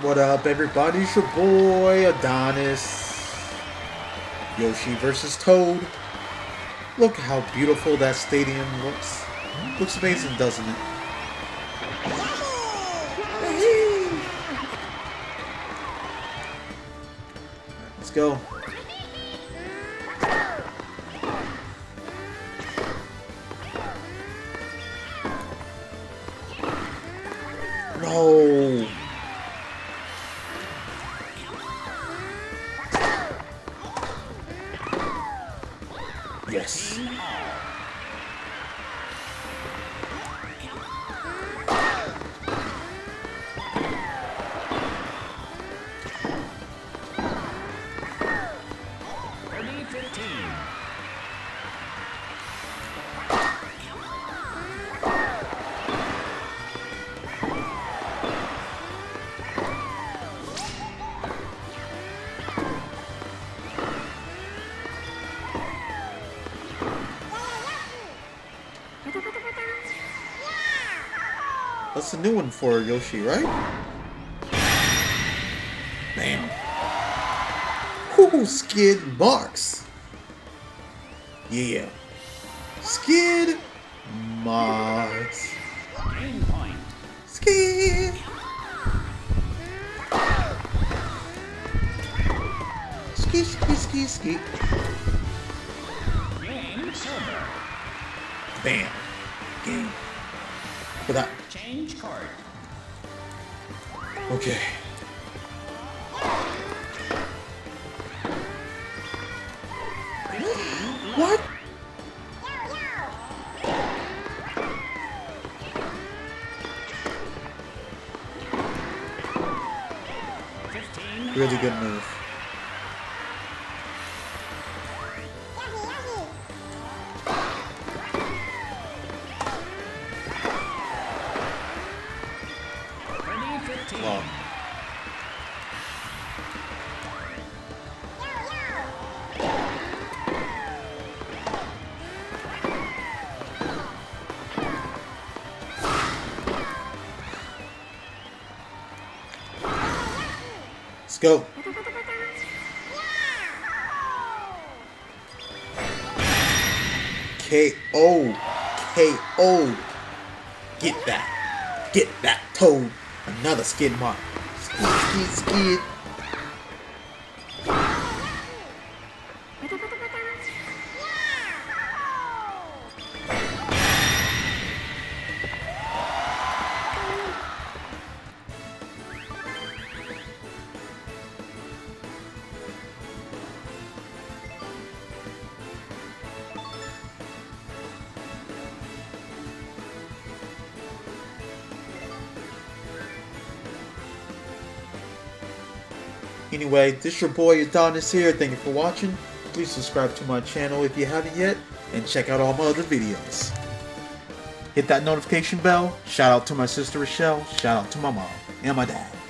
What up, everybody? It's your boy Adonis. Yoshi versus Toad. Look how beautiful that stadium looks. Looks amazing, doesn't it? Let's go. No. Yes. That's a new one for Yoshi, right? Bam. Whoo, skid marks. Yeah. Skid marks. Skid. Ski, ski, ski, ski. Bam. Game. For that. Change card. Okay. What? Really good move. Wow. Let's go. KO. KO. Get that. Get that, Toad. Another skid mark. Skid, skid, skid. Anyway, this your boy Adonis here. Thank you for watching. Please subscribe to my channel if you haven't yet, and check out all my other videos. Hit that notification bell. Shout out to my sister Rochelle. Shout out to my mom and my dad.